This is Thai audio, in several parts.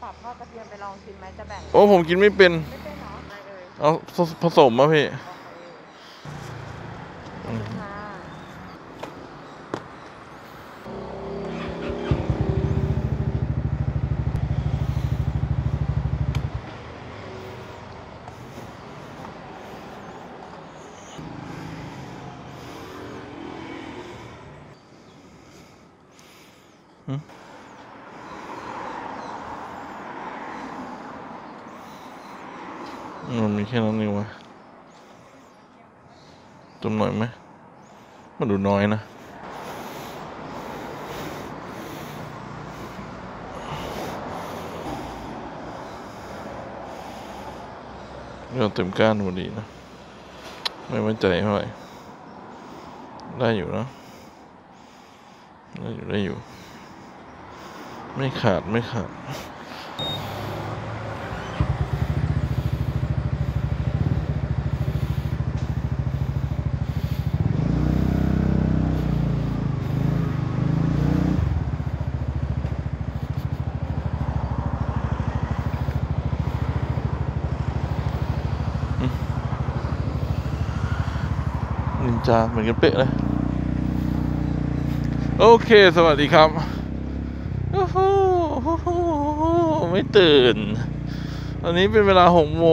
สับทอดกระเทียมไปลองชิมไหมจะแบ่งโอ้ผมกินไม่เป็นไม่เป็นเหรออะไรเลยเอาผสมมาพี่มันมีแค่นั้นเองวะจำหน่อยไหมมันดูน้อยนะเราเต็มก้านพอดีนะไม่มั่นใจเท่าไหร่ได้อยู่นะได้อยู่ไม่ขาดนินจาเหมือนกันเป๊ะเลยโอเคสวัสดีครับโอ้โหไม่ตื่นตอนนี้เป็นเวลา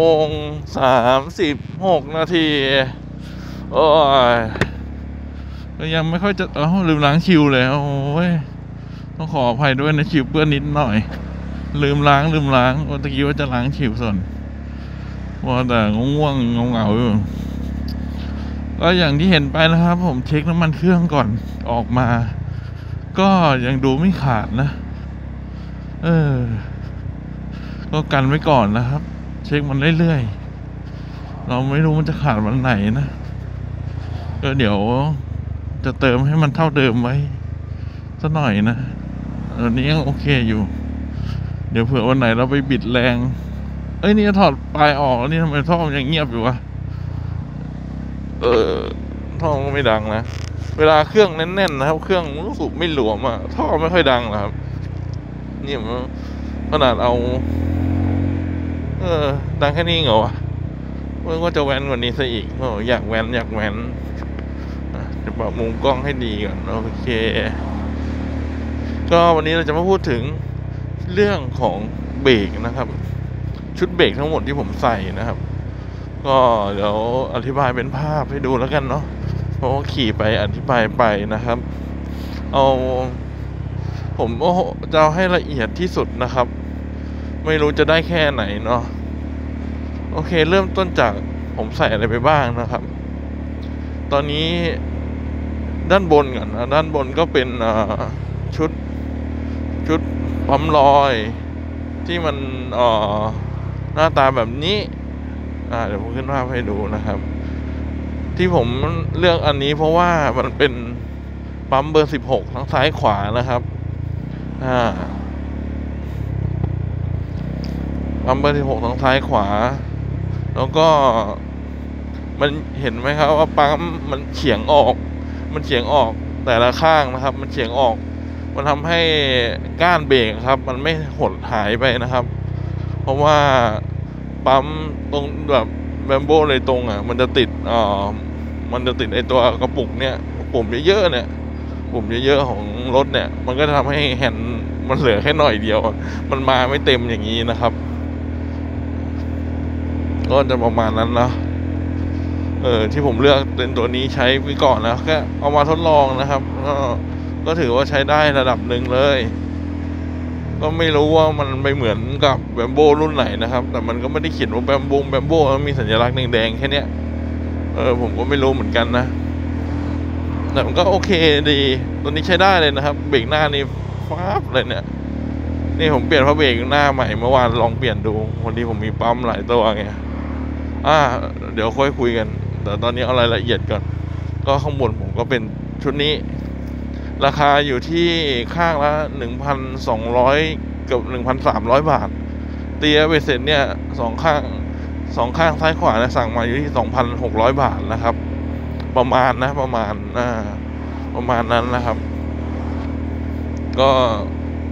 6:36 นาทีโอ้ยก็ยังไม่ค่อยจะลืมล้างชิวเลยโอ้ยต้องขออภัยด้วยนะชิวเปื้อนนิดหน่อยลืมล้างว่าตะกี้ว่าจะล้างชิวส่วนว่าแต่ง่วงเหงาอยู่ก็อย่างที่เห็นไปนะครับผมเช็คน้ำมันเครื่องก่อนออกมาก็ยังดูไม่ขาดนะก็กันไว้ก่อนนะครับเช็คมันเรื่อยๆเราไม่รู้มันจะขาดวันไหนนะก็เดี๋ยวจะเติมให้มันเท่าเดิมไว้สักหน่อยนะตอนนี้ยังโอเคอยู่เดี๋ยวเผื่อวันไหนเราไปบิดแรงนี่ถอดปลายออกแล้วนี่ทำไมท่อมันยังเงียบอยู่วะท่อก็ไม่ดังนะเวลาเครื่องแน่นๆนะครับเครื่องรู้สึกไม่หลวมอ่ะท่อไม่ค่อยดังนะครับนี่มันขนาดเอาดังแค่นี้เหรอวะมันก็จะแว้นกว่านี้ซะอีกอยากแว้นจะปรับมุมกล้องให้ดีก่อนโอเคก็วันนี้เราจะมาพูดถึงเรื่องของเบรกนะครับชุดเบรกทั้งหมดที่ผมใส่นะครับก็เดี๋ยวอธิบายเป็นภาพให้ดูแล้วกันเนาะเพราะว่าขี่ไปอธิบายไปนะครับผมจะเอาให้ละเอียดที่สุดนะครับไม่รู้จะได้แค่ไหนเนาะโอเคเริ่มต้นจากผมใส่อะไรไปบ้างนะครับตอนนี้ด้านบนก่อนนะด้านบนก็เป็นชุดปั๊มลอยที่มันหน้าตาแบบนี้เดี๋ยวผมขึ้นภาพให้ดูนะครับที่ผมเลือกอันนี้เพราะว่ามันเป็นปั๊มเบอร์16ทั้งซ้ายขวานะครับปั๊มเบอร์16ทั้งซ้ายขวาแล้วก็มันเห็นไหมครับว่าปั๊มมันเฉียงออกแต่ละข้างนะครับมันเฉียงออกมันทำให้ก้านเบรกครับมันไม่หดหายไปนะครับเพราะว่าปั๊มตรงแบบแบมโบ้เลยตรงมันจะติดไอตัวกระปุกเนี่ยปุ่มเยอะๆเนี่ยปุ่มเยอะๆของรถเนี่ยมันก็ทำให้แฮนด์มันเหลือแค่หน่อยเดียวมันมาไม่เต็มอย่างนี้นะครับก็จะประมาณนั้นนะที่ผมเลือกเป็นตัวนี้ใช้ไปก่อนนะแค่เอามาทดลองนะครับก็ถือว่าใช้ได้ระดับหนึ่งเลยก็ไม่รู้ว่ามันไปเหมือนกับแบมโบ้รุ่นไหนนะครับแต่มันก็ไม่ได้เขียนว่าแบมโบ้มันมีสัญลักษณ์แดงๆแค่เนี้ยผมก็ไม่รู้เหมือนกันนะแต่มันก็โอเคดีตัวนี้ใช้ได้เลยนะครับเบรกหน้านี่ฟ้าบเลยเนี่ยนี่ผมเปลี่ยนเพราะเบรกหน้าใหม่เมื่อวานลองเปลี่ยนดูวันนี้ผมมีปั๊มหลายตัวไงเดี๋ยวค่อยคุยกันแต่ตอนนี้เอารายละเอียดก่อนก็ข้างบนผมก็เป็นชุดนี้ราคาอยู่ที่ข้างละ1,200กับ1,300 บาทเตียเวสเซ็ตเนี่ยสองข้างซ้ายขวาเนี่ยสั่งมาอยู่ที่2,600 บาทนะครับประมาณนั้นนะครับก็ใ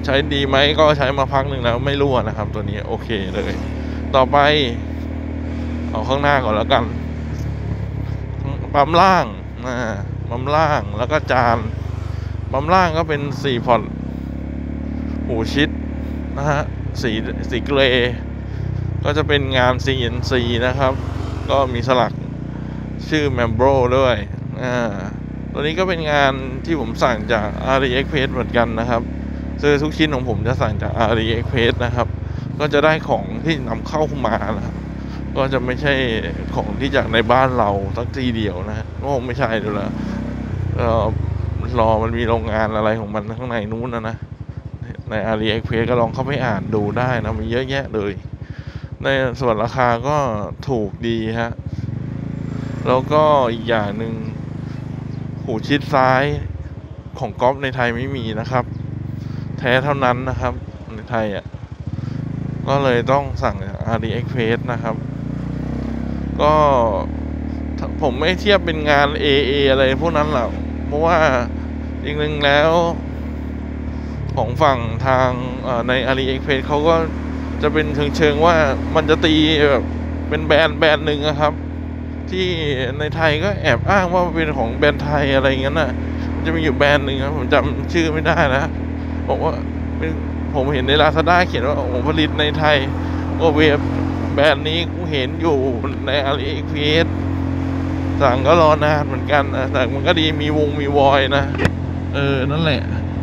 ใช้ดีไหมก็ใช้มาพักหนึ่งแล้วไม่รั่วนะครับ ตัวนี้โอเคเลย ต่อไปเอาข้างหน้าก่อนแล้วกันปั๊มล่างปั๊มล่างแล้วก็จานปั๊มล่างก็เป็น4 พอร์ตหูชิดนะฮะสีเกรย์ก็จะเป็นงาน CNC นะครับก็มีสลักชื่อ Membro ด้วยตัวนี้ก็เป็นงานที่ผมสั่งจาก AliExpress เหมือนกันนะครับซื้อทุกชิ้นของผมจะสั่งจาก AliExpress นะครับก็จะได้ของที่นำเข้ามานะครับก็จะไม่ใช่ของที่จากในบ้านเราสักทีเดียวนะก็คงไม่ใช่ดูแล้วรอมันมีโรงงานอะไรของมันข้างในนู้นนะใน AliExpress ก็ลองเข้าไปอ่านดูได้นะมีเยอะแยะเลยในส่วนราคาก็ถูกดีฮะแล้วก็อีกอย่างหนึ่งหูชิดซ้ายของก๊อฟในไทยไม่มีนะครับแท้เท่านั้นนะครับในไทยก็เลยต้องสั่งจาก AliExpress นะครับก็ผมไม่เทียบเป็นงาน AA อะไรพวกนั้นหรอกเพราะว่าจริงๆแล้วของฝั่งทางใน AliExpress เขาก็จะเป็นเชิงว่ามันจะตีแบบเป็นแบรนด์หนึ่งนะครับที่ในไทยก็แอบอ้างว่าเป็นของแบรนด์ไทยอะไรเงี้ยน่ะจะมีอยู่แบรนด์หนึ่งครับผมจำชื่อไม่ได้นะบอกว่าผมเห็นใน Lazada เขียนว่าผลิตในไทยโอเวฟแบรนด์นี้กูเห็นอยู่ใน AliExpress สั่งก็รอนานเหมือนกันนะแต่มันก็ดีมีวอยนะนั่นแหละ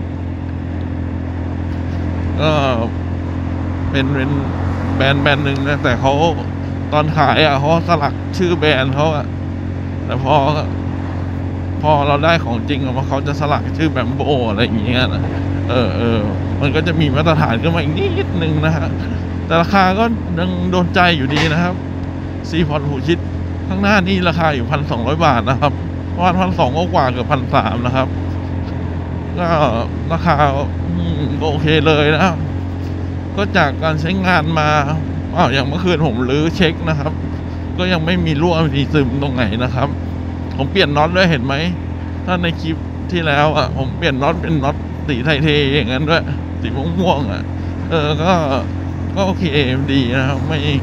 ก็เป็นแบรนด์หนึ่งนะแต่เขาตอนขายเขาสลักชื่อแบรนด์เขาแต่พอเราได้ของจริงออกมาเขาจะสลักชื่อแบมโบอะไรอย่างเงี้ยนะมันก็จะมีมาตรฐานขึ้นมาอีกนิดนึงนะฮะแต่ราคาก็ยังโดนใจอยู่ดีนะครับ4 พอร์ตหูชิดข้างหน้านี่ราคาอยู่ 1,200 บาทนะครับประมาณ 1,200 กว่าเกือบ 1,300 นะครับก็ราคาก็โอเคเลยนะครับก็จากการใช้งานมาอย่างเมื่อคืนผมรื้อเช็คนะครับก็ยังไม่มีรั่วมีซึมตรงไหนนะครับผมเปลี่ยนน็อตด้วยเห็นไหมถ้าในคลิปที่แล้วผมเปลี่ยนน็อตเป็นน็อตสีไทยเทอย่างนั้นด้วยสีม่วงก็โอเคดีนะครับ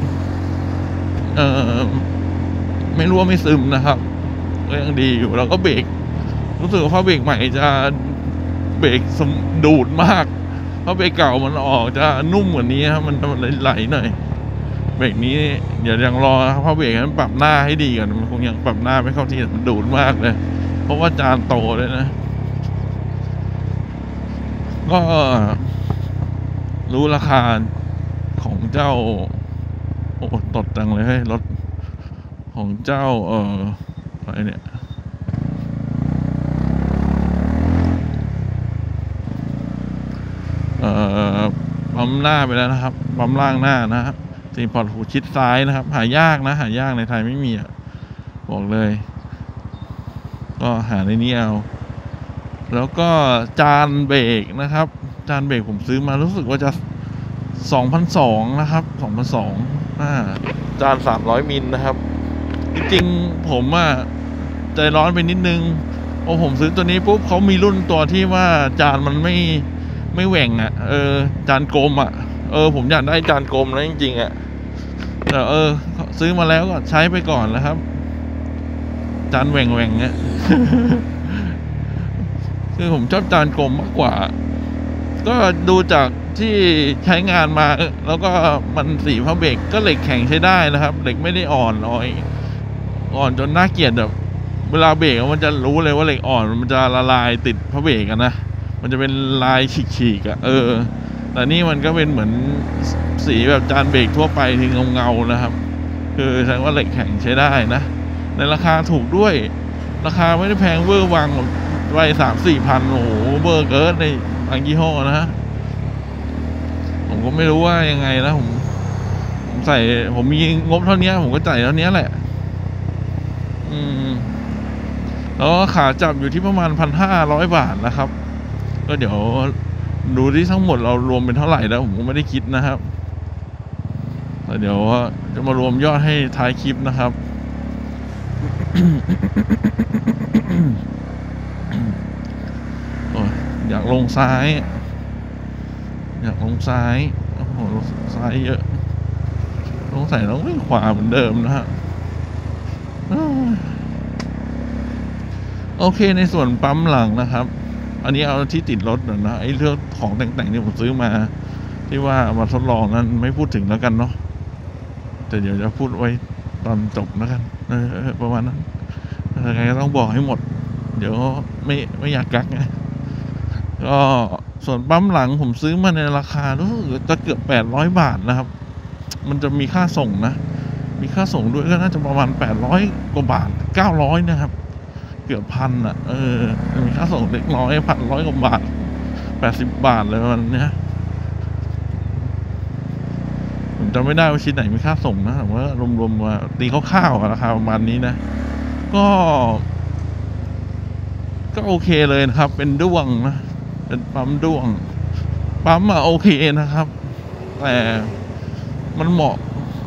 ไม่รั่วไม่ซึมนะครับก็ยังดีอยู่แล้วก็เบรกรู้สึกว่าผ้าเบรกใหม่จะเบรกดูดมากเพราะเบรกเก่ามันออกจะนุ่มกว่านี้ครับมันไหลหน่อยเบรกนี้เดี๋ยวยังรอเพราะเบรกมันปรับหน้าให้ดีก่อนมันคงยังปรับหน้าไม่เข้าที่มันดูดมากเลยเพราะว่าจานโตเลยนะก็รู้ราคาของเจ้าตดจังเลยให้รถของเจ้าอะไรเนี่ยปั๊มหน้าไปแล้วนะครับปั๊มล่างหน้านะครับ4 พอร์ตหูชิดซ้ายนะครับหายากในไทยไม่มีบอกเลยก็หาในนี้เอาแล้วก็จานเบรกนะครับจานเบรกผมซื้อมารู้สึกว่าจะ 2,200 นะครับ2,200จาน300 มิลนะครับจริงๆผมใจร้อนไปนิดนึงผมซื้อตัวนี้ปุ๊บเขามีรุ่นตัวที่ว่าจานมันไม่แหว่งจานกลมผมอยากได้จานกลมนะจริงๆแต่ซื้อมาแล้วก็ใช้ไปก่อนนะครับจานแหว่งเนี่ย คือผมชอบจานกลมมากกว่าก็ดูจากที่ใช้งานมาแล้วก็มันสีผ้าเบรกก็เหล็กแข็งใช้ได้นะครับเหล็กไม่ได้อ่อนจนน่าเกลียดแบบเวลาเบรกมันจะรู้เลยว่าเหล็กอ่อนมันจะละลายติดผ้าเบรกนะมันจะเป็นลายฉีกแต่นี่มันก็เป็นเหมือนสีแบบจานเบรกทั่วไปที่เงานะครับคือแสดงว่าเหล็กแข็งใช้ได้นะในราคาถูกด้วยราคาไม่ได้แพงเวอร์วังไว้ 3-4 พันโอ้โหเบอร์เกินในบางยี่ห้อนะฮะผมก็ไม่รู้ว่ายังไงนะผมมีงบเท่านี้ผมก็จ่ายเท่านี้แหละแล้วขาจับอยู่ที่ประมาณ 1,500 บาทนะครับก็เดี๋ยวดูที่ทั้งหมดเรารวมเป็นเท่าไหร่แล้วผมก็ไม่ได้คิดนะครับแต่เดี๋ยวจะมารวมยอดให้ท้ายคลิปนะครับ อยากลงซ้ายอยากลงซ้ายโอ้โหซ้ายเยอะสงสัยต้องวิ่งขวาเหมือนเดิมนะฮะโอเคในส่วนปั๊มหลังนะครับอันนี้เอาที่ติดรถนะไอ้เรื่องของแต่งๆที่ผมซื้อมาที่ว่ามาทดลองนั้นไม่พูดถึงแล้วกันเนาะแต่เดี๋ยวจะพูดไว้ตอนจบแล้วกันประมาณนั้นยังไงก็ต้องบอกให้หมดเดี๋ยวไม่อยากกักไงก็ส่วนปั๊มหลังผมซื้อมาในราคารู้สึกจะเกือบ800 บาทนะครับมันจะมีค่าส่งนะมีค่าส่งด้วยก็น่าจะประมาณ800 กว่าบาท900นะครับเกือบพันอ่ะมีค่าส่งเล็กน้อย1,100 กว่าบาท80 บาทเลยมันเนี้ยผมจำไม่ได้ว่าชิ้นไหนมีค่าส่งนะแต่ว่ารวมๆมาตีคร่าวๆราคาประมาณนี้นะก็โอเคเลยนะครับเป็นด้วงนะเป็นปั๊มด้วงปั๊มโอเคนะครับแต่มันเหมาะ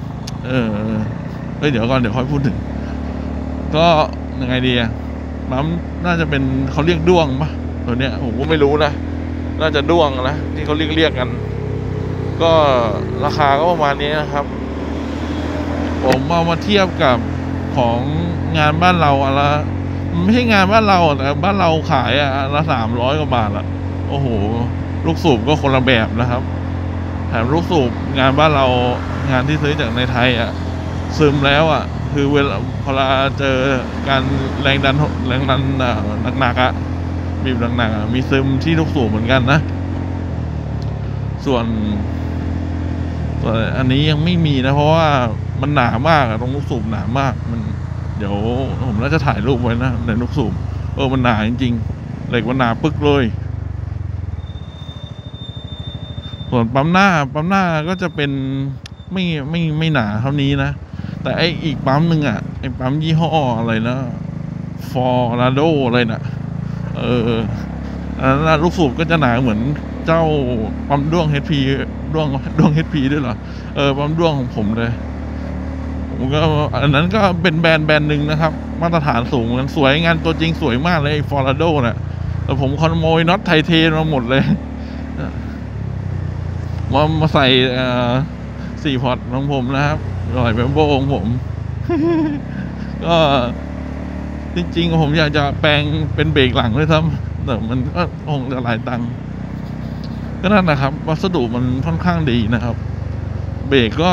เดี๋ยวก่อนเดี๋ยวค่อยพูดถึงก็ยังไงดีปั๊มน่าจะเป็นเขาเรียกด้วงปะตัวเนี้ยผมก็ไม่รู้นะน่าจะด้วงนะที่เขาเรียกกันก็ราคาก็ประมาณนี้นะครับผมเอามาเทียบกับของงานบ้านเราละไม่ใช่งานบ้านเราแต่บ้านเราขายละ300 กว่าบาทละโอ้โหลูกสูบก็คนละแบบนะครับแถมลูกสูบงานบ้านเรางานที่ซื้อจากในไทยซึมแล้วคือเวลาพอเจอการแรงดันหนักบีบหนักมีซึมที่ลูกสูบเหมือนกันนะส่วนอันนี้ยังไม่มีนะเพราะว่ามันหนามากตรงลูกสูบหนามากมันเดี๋ยวผมน่าจะถ่ายรูปไว้นะในลูกสูบมันหนาจริงๆเหล็กมันหนาปึ๊กเลยส่วนปั๊มหน้าก็จะเป็นไม่หนาเท่านี้นะแต่ไออีกปั๊มหนึ่งไอปั๊มยี่ห้ออะไรนะฟอร์ราโดอะไรนะอันนั้นลูกสูบก็จะหนาเหมือนเจ้าปั๊มด้วง HP ด้วง HP ด้วยเหรอปั๊มด้วงของผมเลยผมก็อันนั้นก็เป็นแบรนด์หนึ่งนะครับมาตรฐานสูงมันสวยงานตัวจริงสวยมากเลยไอฟอร์ราโดน่ะแต่ผมขโมยน็อตไทเทนมาหมดเลยมาใส่4 พอร์ตของผมนะครับหน่อยเป็นโบของผม ก็จริงๆผมอยากจะแปลงเป็นเบรกหลังด้วยซ้ำแต่มันก็คงจะหลายตังค์ก็นั่นนะครับวัสดุมันค่อนข้างดีนะครับเบรกก็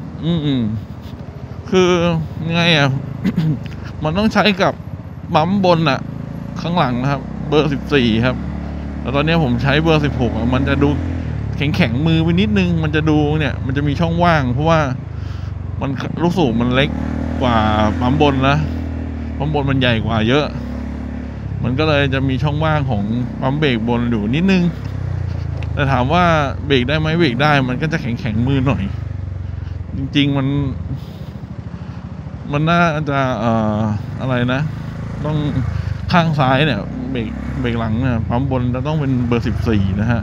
คือไงมันต้องใช้กับปั๊มบนข้างหลังนะครับเบอร์14ครับแล้วตอนนี้ผมใช้เบอร์16มันจะดูแข็งมือไปนิดนึงมันจะดูเนี่ยมันจะมีช่องว่างเพราะว่ามันลูกสูบมันเล็กกว่าปั๊มบนนะปั๊มบนมันใหญ่กว่าเยอะมันก็เลยจะมีช่องว่างของปั๊มเบรกบนอยู่นิดนึงแต่ถามว่าเบรกได้ไหมเบรกได้มันก็จะแข็งมือหน่อยจริงๆมันน่าจะอะไรนะต้องข้างซ้ายเนี่ยเบรกหลังเนี่ยปั๊มบนจะต้องเป็นเบอร์14นะฮะ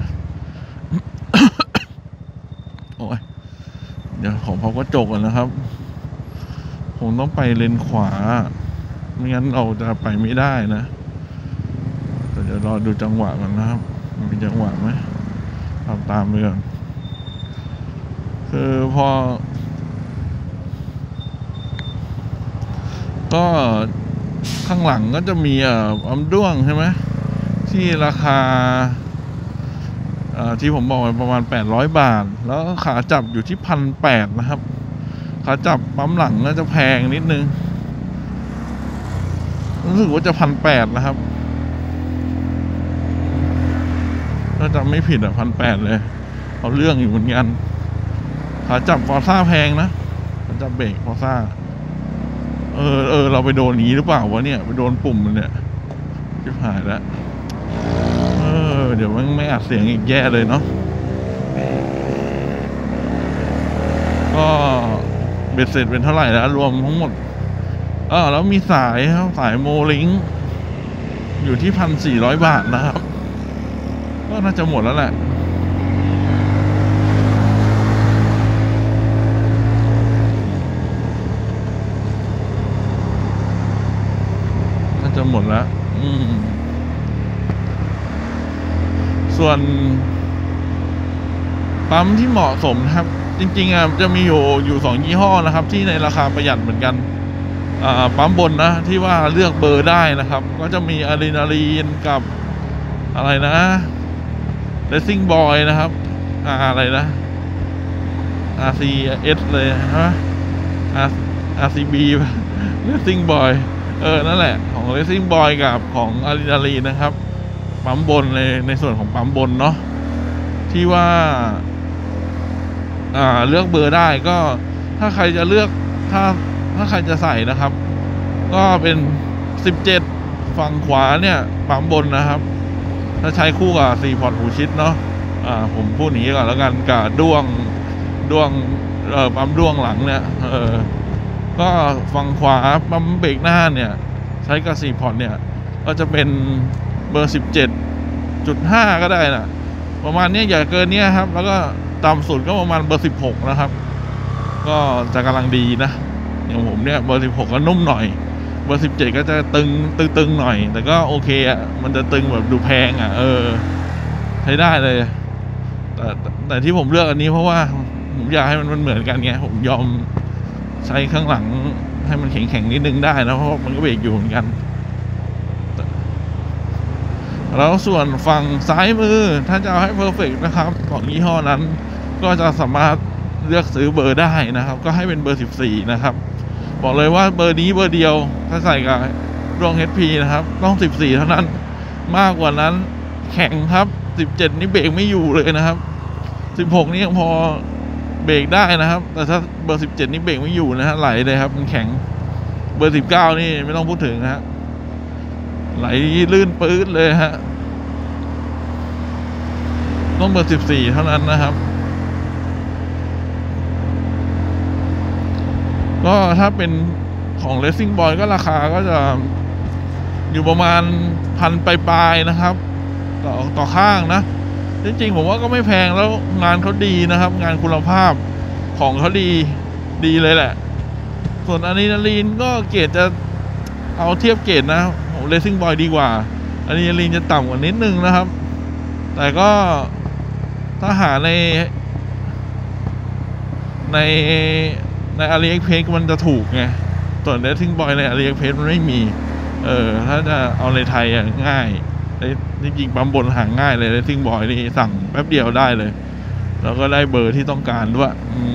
โอ้ยเดี๋ยวของเขาก็จกนะครับผมต้องไปเลนขวาไม่งั้นเราจะไปไม่ได้นะแต่เดี๋ยวรอดูจังหวะกันนะครับมีจังหวะไหมตามไปก่อนคือพอก็ข้างหลังก็จะมีปั๊มด้วงใช่ไหมที่ราคาที่ผมบอกไปประมาณ800 บาทแล้วขาจับอยู่ที่1,800นะครับขาจับปั๊มหลังก็จะแพงนิดนึงรู้สึกว่าจะ1,800นะครับถ้าจำไม่ผิด1,800เลยเอาเรื่องอยู่เหมือนกันขาจับฟอร์ซ่าแพงนะขาจับเบรกฟอร์ซ่าเราไปโดนนี้หรือเปล่าวะเนี่ยไปโดนปุ่มมันเนี่ยชิบหายแล้วเดี๋ยวมันไม่อัดเสียงอีกแย่เลยเนาะก็เบ็ดเสร็จเป็นเท่าไหร่แล้วรวมทั้งหมดแล้วมีสายครับสายโมลิงอยู่ที่1,400 บาทนะครับก็น่าจะหมดแล้วแหละน่าจะหมดแล้วส่วนปั๊มที่เหมาะสมนะครับ จริงๆจะมีอยู่2ยี่ห้อนะครับ ที่ในราคาประหยัดเหมือนกันปั๊มบนนะที่ว่าเลือกเบอร์ได้นะครับ ก็จะมีอะดรีนาลีนกับอะไรนะเรซซิ่งบอยนะครับอะไรนะ RCS เลยฮะ RCB เรซซิ่งบอยนั่นแหละของเรซซิ่งบอยกับของอะดรีนาลีนนะครับปั๊มบนในส่วนของปั๊มบนเนาะที่ว่าเลือกเบอร์ได้ก็ถ้าใครจะเลือกถ้าใครจะใส่นะครับก็เป็น17ฝั่งขวาเนี่ยปั๊มบนนะครับถ้าใช้คู่กับ4พอร์ตหูชิดเนาะผมพูดอย่างนี้ก่อนแล้วกันกับด้วงปั๊มด้วงหลังเนี่ยก็ฝั่งขวาปั๊มเบรกหน้าเนี่ยใช้กับ4พอร์ตเนี่ยก็จะเป็นเบอร์ 17.5 ก็ได้นะประมาณนี้อย่าเกินเนี้ยครับแล้วก็ต่ำสุดก็ประมาณเบอร์16นะครับก็จะกำลังดีนะอย่างผมเนี่ยเบอร์16ก็นุ่มหน่อยเบอร์17ก็จะตึงหน่อยแต่ก็โอเคมันจะตึงแบบดูแพงใช้ได้เลยแต่ที่ผมเลือกอันนี้เพราะว่าผมอยากให้มันเหมือนกันไงผมยอมใช้ข้างหลังให้มันแข็งนิดนึงได้นะเพราะมันก็เบรกอยู่เหมือนกันแล้วส่วนฝั่งซ้ายมือถ้าจะเอาให้เพอร์เฟกต์นะครับของยี่ห้อนั้นก็จะสามารถเลือกซื้อเบอร์ได้นะครับก็ให้เป็นเบอร์14นะครับบอกเลยว่าเบอร์นี้เบอร์เดียวถ้าใส่กับดวง HP นะครับต้อง14เท่านั้นมากกว่านั้นแข็งครับ17นี่เบรกไม่อยู่เลยนะครับ16นี่ยังพอเบรกได้นะครับแต่ถ้าเบอร์17นี่เบรกไม่อยู่นะฮะไหลเลยครับมันแข็งเบอร์19นี่ไม่ต้องพูดถึงฮะไหลลื่นปื๊ดเลยฮะต้องเบอร์14เท่านั้นนะครับก็ถ้าเป็นของ Racing Boy ก็ราคาก็จะอยู่ประมาณ1,000ปลายๆนะครับต่อข้างนะจริงๆผมว่าก็ไม่แพงแล้วงานเขาดีนะครับงานคุณภาพของเขาดีเลยแหละส่วนอะดรีนาลีนก็เกรดจะเอาเทียบเกรดนะของ Racing Boy ดีกว่าอะดรีนาลีนจะต่ำกว่านิดนึงนะครับแต่ก็ถ้าหาในAliExpress มันจะถูกไงส่วน Racing Boy ใน AliExpress มันไม่มีถ้าจะเอาในไทยง่ายจริงๆปั๊มบนหาง่ายเลย Racing Boy นี่สั่งแป๊บเดียวได้เลยแล้วก็ได้เบอร์ที่ต้องการด้วย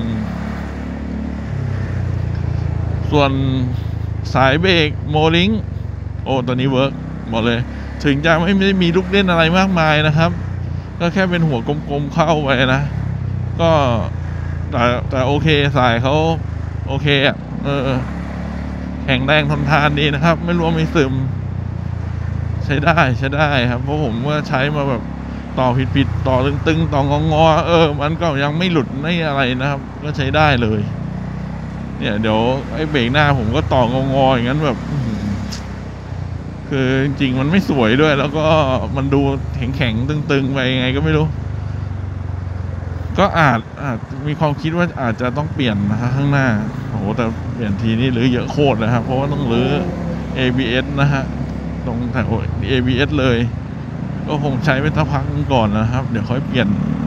ส่วนสายเบรกโมลิงตัวนี้เวิร์กบอกเลยถึงจะไม่ได้มีลูกเล่นอะไรมากมายนะครับก็แค่เป็นหัวกลมๆเข้าไปนะก็แต่โอเคสายเขาโอเคแข็งแรงทนทานดีนะครับไม่รู้ไม่ซึมใช้ได้ครับเพราะผมว่าใช้มาแบบต่อผิดต่อตึงต่องงมันก็ยังไม่หลุดไม่อะไรนะครับก็ใช้ได้เลยเนี่ยเดี๋ยวไอ้เบรกหน้าผมก็ต่องอย่างนั้นแบบคือจริงๆมันไม่สวยด้วยแล้วก็มันดูแข็งตึงไปยังไงก็ไม่รู้ก็อาจมีความคิดว่าอาจจะต้องเปลี่ยนนะครับข้างหน้าโอ้โหแต่เปลี่ยนทีนี้รื้อเยอะโคตรนะครับเพราะว่าต้องรื้อ ABS นะฮะตรงแถว ABS เลยก็คงใช้ไปสักพักก่อนนะครับเดี๋ยวค่อยเปลี่ยน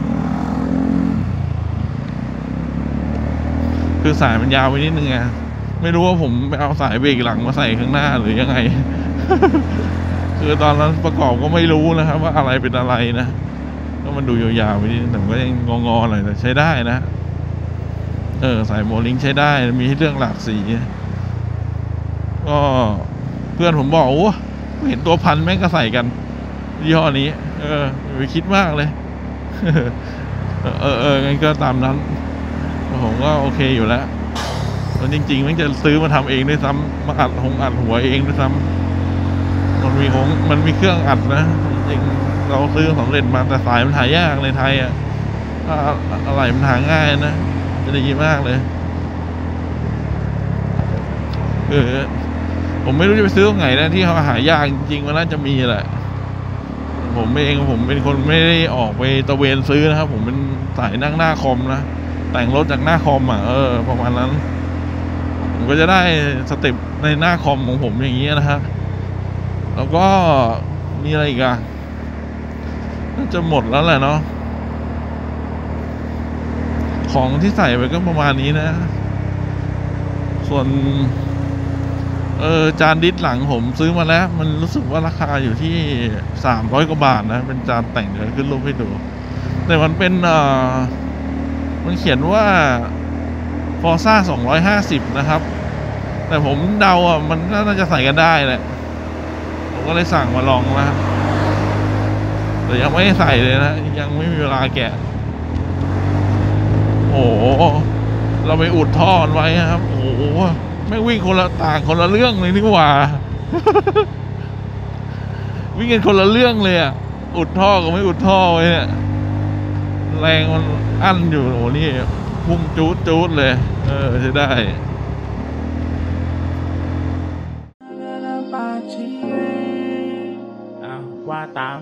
คือสายมันยาวไปนิดนึงไงไม่รู้ว่าผมไปเอาสายเบรกหลังมาใส่ข้างหน้าหรือยังไง คือตอนนั้นประกอบก็ไม่รู้นะครับว่าอะไรเป็นอะไรนะก็มันดูยาวๆไปนิดแต่ก็ยังงอๆหน่อยแต่ใช้ได้นะสายโมลิงใช้ได้มีให้เรื่องหลากสีก็เพื่อนผมบอกโอ้เห็นตัวพันแม่งก็ใส่กันยี่ห้อนี้ไปคิดมากเลยงั้นก็ตามนั้นผมก็โอเคอยู่แล้วแล้วจริงๆมันจะซื้อมาทำเองด้วยซ้ำมาอัดหัวเองด้วยซ้ำมันมีเครื่องอัดนะจริงเราซื้อสำเร็จมาแต่สายมันหายากในไทยอะไรมันหาง่ายนะจะดีมากเลยผมไม่รู้จะไปซื้อตรงไหนนะที่เขาหายากจริงๆมันน่าจะมีแหละผมเป็นคนไม่ได้ออกไปตะเวนซื้อนะครับผมเป็นสายนั่งหน้าคอมนะแต่งรถจากหน้าคอมประมาณนั้นผมก็จะได้สเต็ปในหน้าคอมของผมอย่างนี้นะฮะแล้วก็มีอะไรอีกน่าจะหมดแล้วแหละเนาะของที่ใส่ไปก็ประมาณนี้นะ ส่วนจานดิสหลังผมซื้อมาแล้วมันรู้สึกว่าราคาอยู่ที่300 กว่าบาทนะเป็นจานแต่งเดี๋ยวขึ้นรูปให้ดูแต่มันเป็นมันเขียนว่า Forza 250นะครับแต่ผมเดามันน่าจะใส่กันได้แหละผมก็เลยสั่งมาลองนะแต่ยังไม่ได้ใส่เลยนะยังไม่มีเวลาแกะโอ้โหเราไปอุดท่อไว้ครับโอ้โหไม่วิ่งคนละต่างคนละเรื่องเลยนี่หว่า วิ่งกันคนละเรื่องเลยอ่ะอุดท่อก็ไม่อุดท่อไว้เนี่ยแรงมันอั้นอยู่โอ้นี่พุ่งจูดเลยใช่ได้ว่าตาม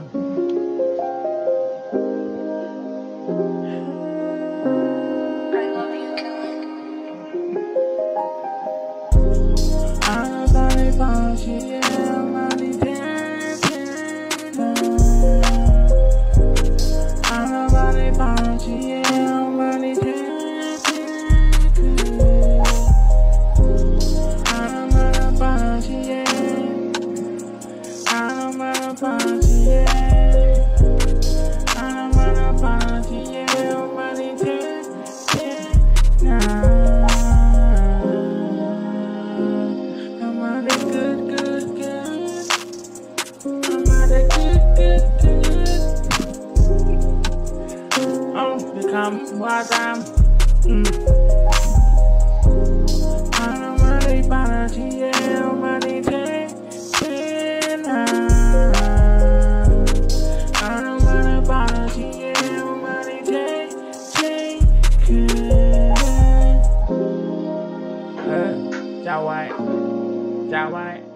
ว่าตามจ้าไว้